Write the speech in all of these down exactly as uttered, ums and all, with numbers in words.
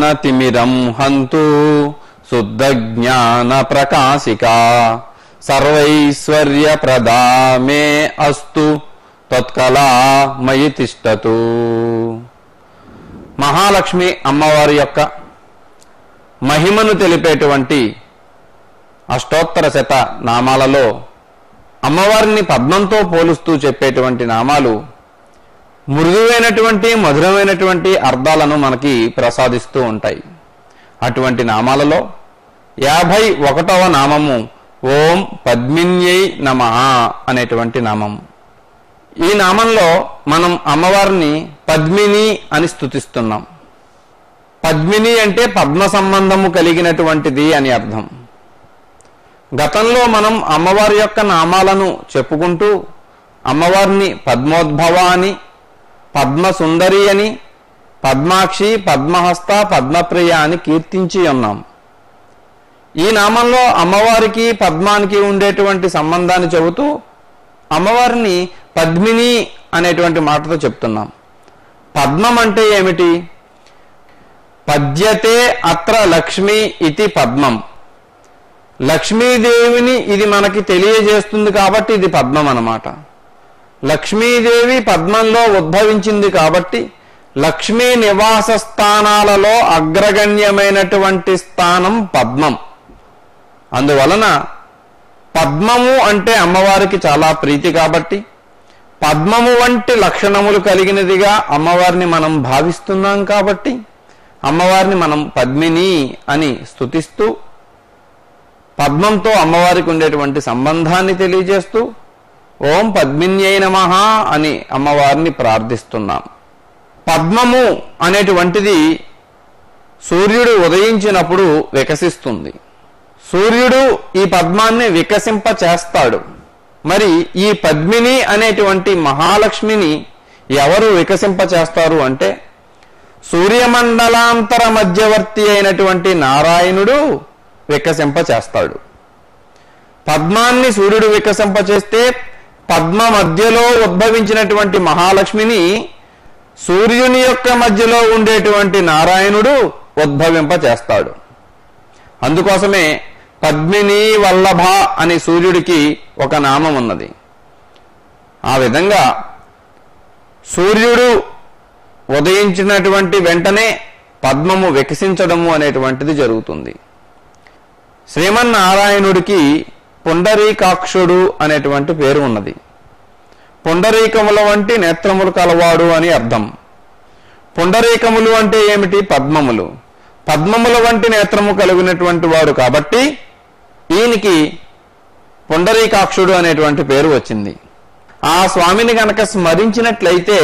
తిమిరం హంతు శుద్ధ జ్ఞాన ప్రకాశిక సర్వైశ్వర్య ప్రదా మే అస్తు తత్కలా మయి తిష్టతు. మహాలక్ష్మి అమ్మవారి యొక్క మహిమను తెలిపేటువంటి అష్టోత్తర శత నామాలలో అమ్మవారిని పద్మంతో పోలుస్తూ చెప్పేటువంటి నామాలు మృదువైనటువంటి మధురమైనటువంటి అర్థాలను మనకి ప్రసాదిస్తూ ఉంటాయి. అటువంటి నామాలలో యాభై ఒకటవ నామము ఓం పద్మిన్యై నమః అనేటువంటి నామము. ఈ నామంలో మనం అమ్మవారిని పద్మిని అని స్తుతిస్తున్నాం. పద్మిని అంటే పద్మ సంబంధము కలిగినటువంటిది అని అర్థం. గతంలో మనం అమ్మవారి యొక్క నామాలను చెప్పుకుంటూ అమ్మవారిని పద్మోద్భవ అని, పద్మసుందరి అని, పద్మాక్షి, పద్మహస్త, పద్మప్రియ అని కీర్తించి ఉన్నాం. ఈ నామంలో అమ్మవారికి పద్మానికి ఉండేటువంటి సంబంధాన్ని చెబుతూ అమ్మవారిని పద్మిని అనేటువంటి మాటతో చెప్తున్నాం. పద్మం అంటే ఏమిటి? పద్యతే అత్ర లక్ష్మి ఇతి పద్మం. లక్ష్మీదేవిని ఇది మనకి తెలియజేస్తుంది కాబట్టి ఇది పద్మం అన్నమాట. లక్ష్మీదేవి పద్మంలో ఉద్భవించింది కాబట్టి లక్ష్మీ నివాస స్థానాలలో అగ్రగణ్యమైనటువంటి స్థానం పద్మం. అందువలన పద్మము అంటే అమ్మవారికి చాలా ప్రీతి కాబట్టి పద్మము వంటి లక్షణములు కలిగినదిగా అమ్మవారిని మనం భావిస్తున్నాం కాబట్టి అమ్మవారిని మనం పద్మిని అని స్తుతిస్తూ పద్మంతో అమ్మవారికి ఉండేటువంటి సంబంధాన్ని తెలియజేస్తూ ఓం పద్మిన్యై నమః అని అమ్మవారిని ప్రార్థిస్తున్నాం. పద్మము అనేటువంటిది సూర్యుడు ఉదయించినప్పుడు వికసిస్తుంది. సూర్యుడు ఈ పద్మాన్ని వికసింప చేస్తాడు. మరి ఈ పద్మిని అనేటువంటి మహాలక్ష్మిని ఎవరు వికసింప చేస్తారు అంటే సూర్యమండలాంతర మధ్యవర్తి అయినటువంటి నారాయణుడు వికసింప చేస్తాడు. పద్మాన్ని సూర్యుడు వికసింప చేస్తే పద్మ మధ్యలో ఉద్భవించినటువంటి మహాలక్ష్మిని సూర్యుని యొక్క మధ్యలో ఉండేటువంటి నారాయణుడు ఉద్భవింప చేస్తాడు. అందుకోసమే పద్మిని వల్లభ అని సూర్యుడికి ఒక నామం ఉన్నది. ఆ విధంగా సూర్యుడు ఉదయించినటువంటి వెంటనే పద్మము వికసించడము అనేటువంటిది జరుగుతుంది. శ్రీమన్నారాయణుడికి పుండరీకాక్షుడు అనేటువంటి పేరు ఉన్నది. పుండరీకముల వంటి నేత్రములు కలవాడు అని అర్థం. పుండరీకములు అంటే ఏమిటి? పద్మములు. పద్మముల వంటి నేత్రము కలిగినటువంటి వాడు కాబట్టి ఈయనకి పుండరీకాక్షుడు అనేటువంటి పేరు వచ్చింది. ఆ స్వామిని గనక స్మరించినట్లయితే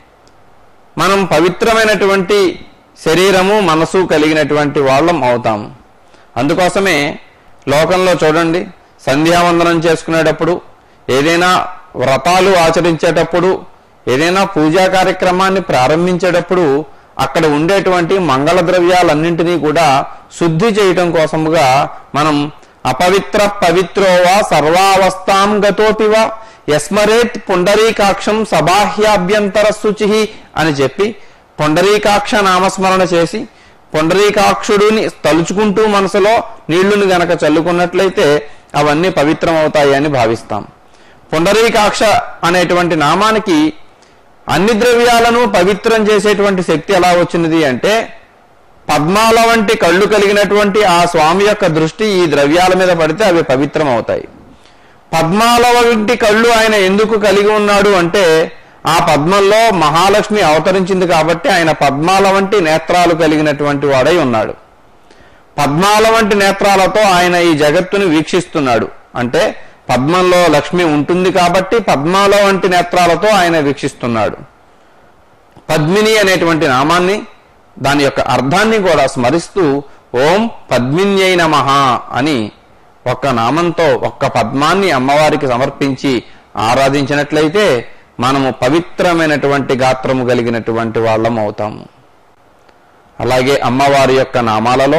మనం పవిత్రమైనటువంటి శరీరము మనసు కలిగినటువంటి వాళ్ళం అవుతాము. అందుకోసమే లోకంలో చూడండి, సంధ్యావందనం చేసుకునేటప్పుడు, ఏదైనా వ్రతాలు ఆచరించేటప్పుడు, ఏదైనా పూజా కార్యక్రమాన్ని ప్రారంభించేటప్పుడు అక్కడ ఉండేటువంటి మంగళ ద్రవ్యాలన్నింటినీ కూడా శుద్ధి చేయటం కోసముగా మనం అపవిత్ర పవిత్రోవా సర్వావస్థాం గతోపివా యస్మరేత్ పుండరీకాక్షం సబాహ్యాభ్యంతర శుచి అని చెప్పి పుండరీకాక్ష నామస్మరణ చేసి పుండరీకాక్షుడిని తలుచుకుంటూ మనసులో నీళ్లుని గనక చల్లుకున్నట్లయితే అవన్నీ పవిత్రమవుతాయి అని భావిస్తాం. పుండరీకాక్ష అనేటువంటి నామానికి అన్ని ద్రవ్యాలను పవిత్రం చేసేటువంటి శక్తి ఎలా వచ్చినది అంటే పద్మాల వంటి కళ్ళు కలిగినటువంటి ఆ స్వామి యొక్క దృష్టి ఈ ద్రవ్యాల మీద పడితే అవి పవిత్రం అవుతాయి. పద్మాల వంటి కళ్ళు ఆయన ఎందుకు కలిగి ఉన్నాడు అంటే ఆ పద్మంలో మహాలక్ష్మి అవతరించింది కాబట్టి ఆయన పద్మాల వంటి నేత్రాలు కలిగినటువంటి వాడై ఉన్నాడు. పద్మాల వంటి నేత్రాలతో ఆయన ఈ జగత్తుని వీక్షిస్తున్నాడు. అంటే పద్మంలో లక్ష్మి ఉంటుంది కాబట్టి పద్మాల వంటి నేత్రాలతో ఆయన వీక్షిస్తున్నాడు. పద్మిని అనేటువంటి నామాన్ని, దాని యొక్క అర్థాన్ని కూడా స్మరిస్తూ ఓం పద్మిన్యై నమః అని ఒక్క నామంతో ఒక్క పద్మాన్ని అమ్మవారికి సమర్పించి ఆరాధించినట్లయితే మనము పవిత్రమైనటువంటి గాత్రము కలిగినటువంటి వాళ్ళం అవుతాము. అలాగే అమ్మవారి యొక్క నామాలలో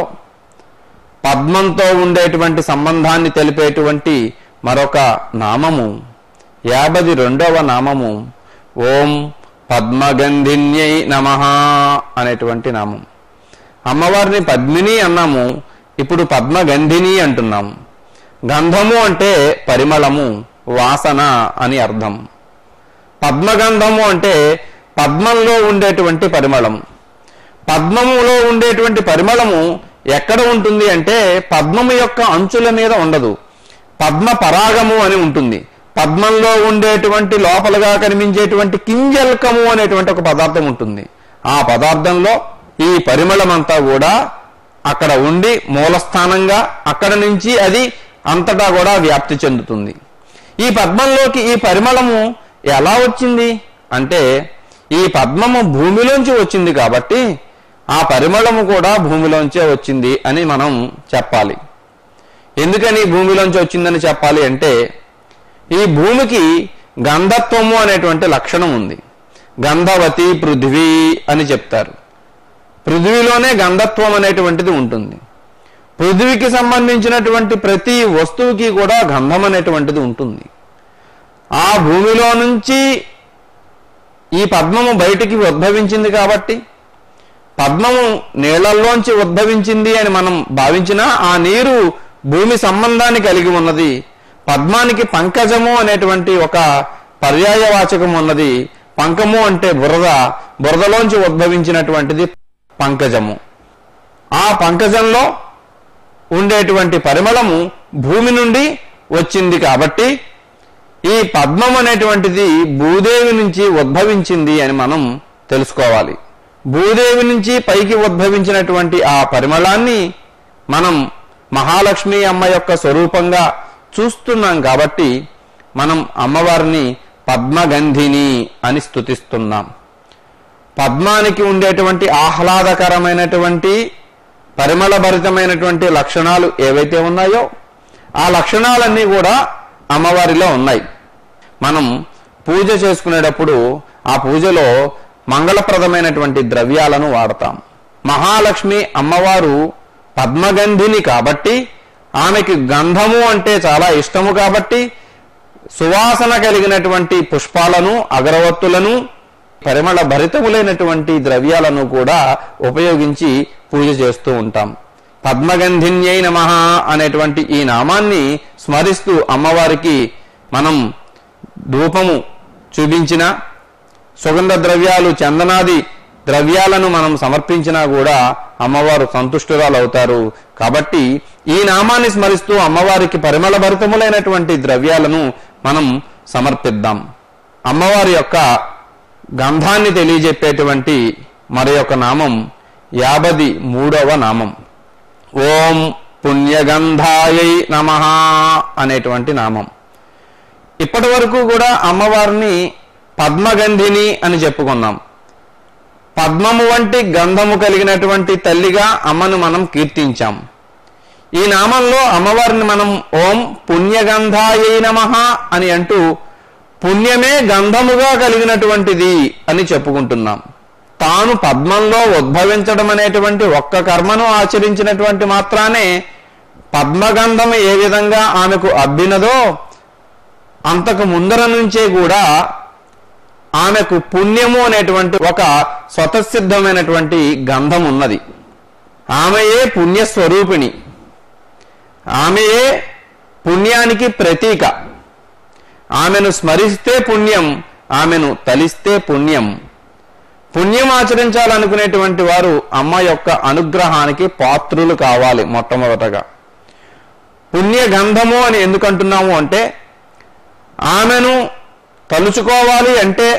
పద్మంతో ఉండేటువంటి సంబంధాన్ని తెలిపేటువంటి మరొక నామము యాభై రెండవ నామము ఓం పద్మగంధిన్యై నమః అనేటువంటి నామం. అమ్మవారిని పద్మిని అన్నాము, ఇప్పుడు పద్మగంధిని అంటున్నాము. గంధము అంటే పరిమళము, వాసన అని అర్థం. పద్మగంధము అంటే పద్మంలో ఉండేటువంటి పరిమళము. పద్మములో ఉండేటువంటి పరిమళము ఎక్కడ ఉంటుంది అంటే పద్మము యొక్క అంచుల మీద ఉండదు, పద్మ పరాగము అని ఉంటుంది. పద్మంలో ఉండేటువంటి లోపలగా కనిపించేటువంటి కింజల్కము అనేటువంటి ఒక పదార్థం ఉంటుంది. ఆ పదార్థంలో ఈ పరిమళమంతా కూడా అక్కడ ఉండి మూలస్థానంగా అక్కడ నుంచి అది అంతటా కూడా వ్యాప్తి చెందుతుంది. ఈ పద్మంలోకి ఈ పరిమళము ఎలా వచ్చింది అంటే ఈ పద్మము భూమిలోంచి వచ్చింది కాబట్టి ఆ పరిమళము కూడా భూమిలోంచే వచ్చింది అని మనం చెప్పాలి. ఎందుకని భూమిలోంచి వచ్చిందని చెప్పాలి అంటే ఈ భూమికి గంధత్వము అనేటువంటి లక్షణం ఉంది. గంధవతి పృథ్వీ అని చెప్తారు. పృథ్వీలోనే గంధత్వం అనేటువంటిది ఉంటుంది. పృథ్వీకి సంబంధించినటువంటి ప్రతి వస్తువుకి కూడా గంధం అనేటువంటిది ఉంటుంది. ఆ భూమిలో నుంచి ఈ పద్మము బయటికి ఉద్భవించింది కాబట్టి పద్మము నీళ్లలోంచి ఉద్భవించింది అని మనం భావించినా ఆ నీరు భూమి సంబంధాన్ని కలిగి ఉన్నది. పద్మానికి పంకజము అనేటువంటి ఒక పర్యాయవాచకం ఉన్నది. పంకము అంటే బురద, బురదలోంచి ఉద్భవించినటువంటిది పంకజము. ఆ పంకజంలో ఉండేటువంటి పరిమళము భూమి నుండి వచ్చింది కాబట్టి ఈ పద్మం అనేటువంటిది భూదేవి నుంచి ఉద్భవించింది అని మనం తెలుసుకోవాలి. భూదేవి నుంచి పైకి ఉద్భవించినటువంటి ఆ పరిమళాన్ని మనం మహాలక్ష్మి అమ్మ యొక్క స్వరూపంగా చూస్తున్నాం కాబట్టి మనం అమ్మవారిని పద్మగంధిని అని స్తుతిస్తున్నాం. పద్మానికి ఉండేటువంటి ఆహ్లాదకరమైనటువంటి పరిమళభరితమైనటువంటి లక్షణాలు ఏవైతే ఉన్నాయో ఆ లక్షణాలన్నీ కూడా అమ్మవారిలో ఉన్నాయి. మనం పూజ చేసుకునేటప్పుడు ఆ పూజలో మంగళప్రదమైనటువంటి ద్రవ్యాలను వాడతాం. మహాలక్ష్మి అమ్మవారు పద్మగంధిని కాబట్టి ఆమెకి గంధము అంటే చాలా ఇష్టము కాబట్టి సువాసన కలిగినటువంటి పుష్పాలను, అగరవత్తులను, పరిమళ భరితములైనటువంటి ద్రవ్యాలను కూడా ఉపయోగించి పూజ చేస్తూ ఉంటాం. పద్మగంధిన్యై నమః అనేటువంటి ఈ నామాన్ని స్మరిస్తూ అమ్మవారికి మనం ధూపము చూపించిన, సుగంధ ద్రవ్యాలు, చందనాది ద్రవ్యాలను మనం సమర్పించినా కూడా అమ్మవారు సంతుష్టురాలు అవుతారు. కాబట్టి ఈ నామాన్ని స్మరిస్తూ అమ్మవారికి పరిమళ భరితములైనటువంటి ద్రవ్యాలను మనం సమర్పిద్దాం. అమ్మవారి యొక్క గంధాన్ని తెలియజెప్పేటువంటి మరి యొక్క నామం యాభై మూడవ నామం ఓం పుణ్యగంధాయై నమః అనేటువంటి నామం. ఇప్పటి వరకు కూడా అమ్మవారిని పద్మగంధిని అని చెప్పుకున్నాం. పద్మము వంటి గంధము కలిగినటువంటి తల్లిగా అమ్మను మనం కీర్తించాం. ఈ నామంలో అమ్మవారిని మనం ఓం పుణ్యగంధాయై నమః అని అంటూ పుణ్యమే గంధముగా కలిగినటువంటిది అని చెప్పుకుంటున్నాం. తాను పద్మంలో ఉద్భవించడం అనేటువంటి ఒక్క కర్మను ఆచరించినటువంటి మాత్రానే పద్మగంధం ఏ విధంగా ఆమెకు అబ్బినదో అంతకు ముందర నుంచే కూడా ఆమెకు పుణ్యము అనేటువంటి ఒక స్వతసిద్ధమైనటువంటి గంధం ఉన్నది. ఆమెయే పుణ్యస్వరూపిణి, ఆమెయే పుణ్యానికి ప్రతీక. ఆమెను స్మరిస్తే పుణ్యం, ఆమెను తలిస్తే పుణ్యం. పుణ్యం ఆచరించాలనుకునేటువంటి వారు అమ్మ యొక్క అనుగ్రహానికి పాత్రులు కావాలి. మొట్టమొదటగా పుణ్యగంధము అని ఎందుకంటున్నాము అంటే ఆమెను తలుచుకోవాలి అంటే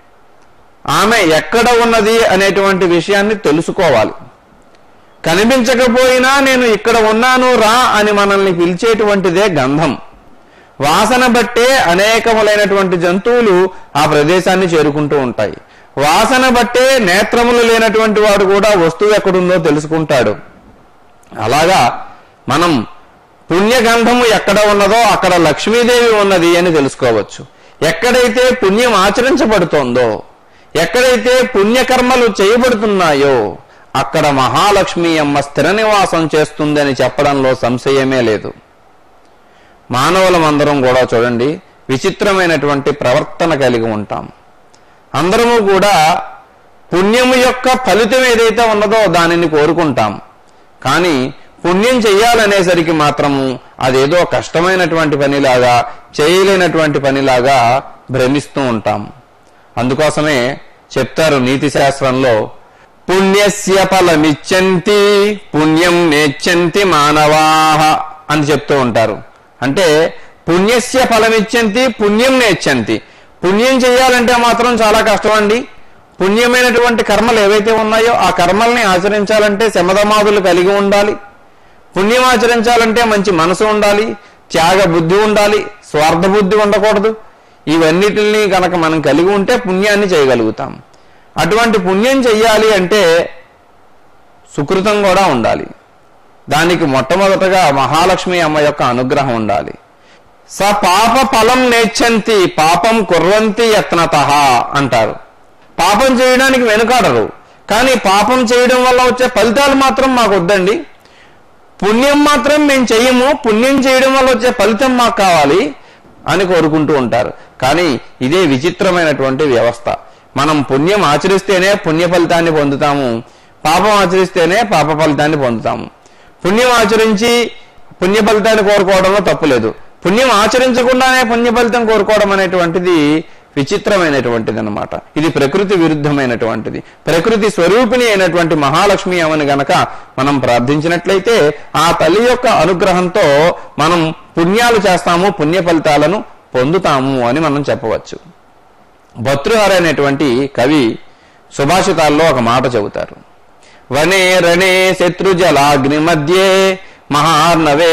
ఆమె ఎక్కడ ఉన్నది అనేటువంటి విషయాన్ని తెలుసుకోవాలి. కనిపించకపోయినా నేను ఇక్కడ ఉన్నాను రా అని మనల్ని పిలిచేటువంటిదే గంధం. వాసన బట్టే అనేకములైనటువంటి జంతువులు ఆ ప్రదేశాన్ని చేరుకుంటూ ఉంటాయి. వాసన బట్టే నేత్రములు లేనటువంటి వాడు కూడా వస్తువు ఎక్కడుందో తెలుసుకుంటాడు. అలాగా మనం పుణ్యగంధము ఎక్కడ ఉన్నదో అక్కడ లక్ష్మీదేవి ఉన్నది అని తెలుసుకోవచ్చు. ఎక్కడైతే పుణ్యం ఆచరించబడుతోందో, ఎక్కడైతే పుణ్యకర్మలు చేయబడుతున్నాయో అక్కడ మహాలక్ష్మి అమ్మ స్థిర నివాసం చేస్తుందని చెప్పడంలో సంశయమే లేదు. మానవులమందరం కూడా చూడండి విచిత్రమైనటువంటి ప్రవర్తన కలిగి ఉంటాం. అందరము కూడా పుణ్యము యొక్క ఫలితం ఏదైతే ఉన్నదో దానిని కోరుకుంటాం. కానీ పుణ్యం చెయ్యాలనేసరికి మాత్రము అదేదో కష్టమైనటువంటి పనిలాగా, చేయలేనటువంటి పనిలాగా భ్రమిస్తూ ఉంటాం. అందుకోసమే చెప్తారు నీతి శాస్త్రంలో, పుణ్యస్య ఫలమిచ్చంతి పుణ్యం నేచ్చంతి మానవాహ అని చెప్తూ ఉంటారు. అంటే పుణ్యస్య ఫలమిచ్చంతి పుణ్యం నేచ్చంతి. పుణ్యం చేయాలంటే మాత్రం చాలా కష్టం అండి. పుణ్యమైనటువంటి కర్మలు ఏవైతే ఉన్నాయో ఆ కర్మల్ని ఆచరించాలంటే శమధమాదులు కలిగి ఉండాలి. పుణ్యం ఆచరించాలంటే మంచి మనసు ఉండాలి, త్యాగ బుద్ధి ఉండాలి, స్వార్థ బుద్ధి ఉండకూడదు. ఇవన్నిటిని కనుక మనం కలిగి ఉంటే పుణ్యాన్ని చేయగలుగుతాం. అటువంటి పుణ్యం చెయ్యాలి అంటే సుకృతం కూడా ఉండాలి. దానికి మొట్టమొదటగా మహాలక్ష్మి అమ్మ యొక్క అనుగ్రహం ఉండాలి. స పాప ఫలం నేర్చంతి పాపం కుర్వంతి యత్నతః అంటారు. పాపం చేయడానికి వెనుకాడరు, కానీ పాపం చేయడం వల్ల వచ్చే ఫలితాలు మాత్రం మాకు వద్దండి. పుణ్యం మాత్రం మేము చెయ్యము, పుణ్యం చేయడం వల్ల వచ్చే ఫలితం మాకు కావాలి అని కోరుకుంటూ ఉంటారు. కానీ ఇదే విచిత్రమైనటువంటి వ్యవస్థ. మనం పుణ్యం ఆచరిస్తేనే పుణ్య ఫలితాన్ని పొందుతాము, పాపం ఆచరిస్తేనే పాప ఫలితాన్ని పొందుతాము. పుణ్యం ఆచరించి పుణ్య ఫలితాన్ని కోరుకోవడంలో తప్పులేదు. పుణ్యం ఆచరించకుండానే పుణ్య ఫలితం కోరుకోవడం అనేటువంటిది విచిత్రమైనటువంటిది అన్నమాట. ఇది ప్రకృతి విరుద్ధమైనటువంటిది. ప్రకృతి స్వరూపిణి అయినటువంటి మహాలక్ష్మి అమ్మని గనక మనం ప్రార్థించినట్లయితే ఆ తల్లి యొక్క అనుగ్రహంతో మనం పుణ్యాలు చేస్తాము, పుణ్య ఫలితాలను పొందుతాము అని మనం చెప్పవచ్చు. భర్తృహర అనేటువంటి కవి సుభాషితాల్లో ఒక మాట చెబుతారు. వనే రణే శత్రుజలాగ్ని మధ్యే మహార్ణవే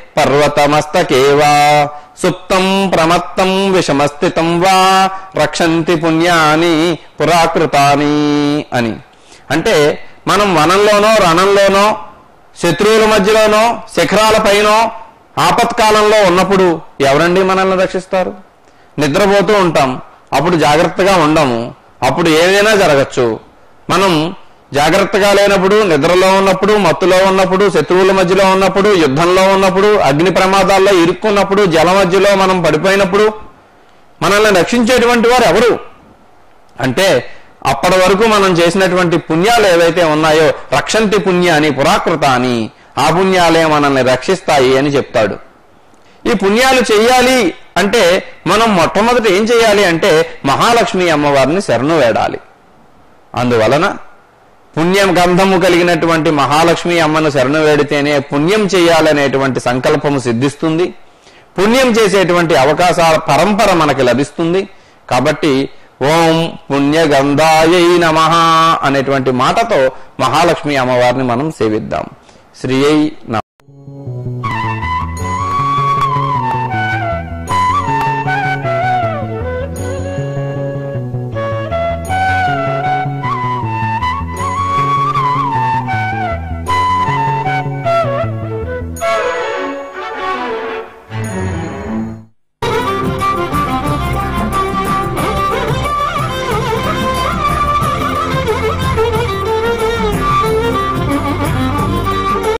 పర్వతమస్తకేవా సుప్తం ప్రమత్తం విషమస్థితం వా రక్షంతి పుణ్యాని పురాకృతాని అని. అంటే మనం వనంలోనో రణంలోనో శత్రువుల మధ్యలోనో శిఖరాలపైనో ఆపత్కాలంలో ఉన్నప్పుడు ఎవరండి మనల్ని రక్షిస్తారు? నిద్రపోతూ ఉంటాం, అప్పుడు జాగ్రత్తగా ఉండము, అప్పుడు ఏదైనా జరగచ్చు. మనం జాగ్రత్తగా లేనప్పుడు, నిద్రలో ఉన్నప్పుడు, మత్తులో ఉన్నప్పుడు, శత్రువుల మధ్యలో ఉన్నప్పుడు, యుద్ధంలో ఉన్నప్పుడు, అగ్ని ప్రమాదాల్లో ఇరుక్కున్నప్పుడు, జల మధ్యలో మనం పడిపోయినప్పుడు మనల్ని రక్షించేటువంటి వారు ఎవరు అంటే అప్పటి వరకు మనం చేసినటువంటి పుణ్యాలు ఏవైతే ఉన్నాయో రక్షంతి పుణ్యాని పురాకృతాని, ఆ పుణ్యాలే మనల్ని రక్షిస్తాయి అని చెప్తాడు. ఈ పుణ్యాలు చెయ్యాలి అంటే మనం మొట్టమొదట ఏం చేయాలి అంటే మహాలక్ష్మి అమ్మవారిని శరణు వేడాలి. అందువలన పుణ్యం గంధము కలిగినటువంటి మహాలక్ష్మి అమ్మను శరణు వేడితేనే పుణ్యం చేయాలనేటువంటి సంకల్పము సిద్ధిస్తుంది. పుణ్యం చేసేటువంటి అవకాశాల పరంపర మనకి లభిస్తుంది. కాబట్టి ఓం పుణ్యగంధాయై నమః అనేటువంటి మాటతో మహాలక్ష్మి అమ్మవారిని మనం సేవిద్దాం. శ్రీయై నమః.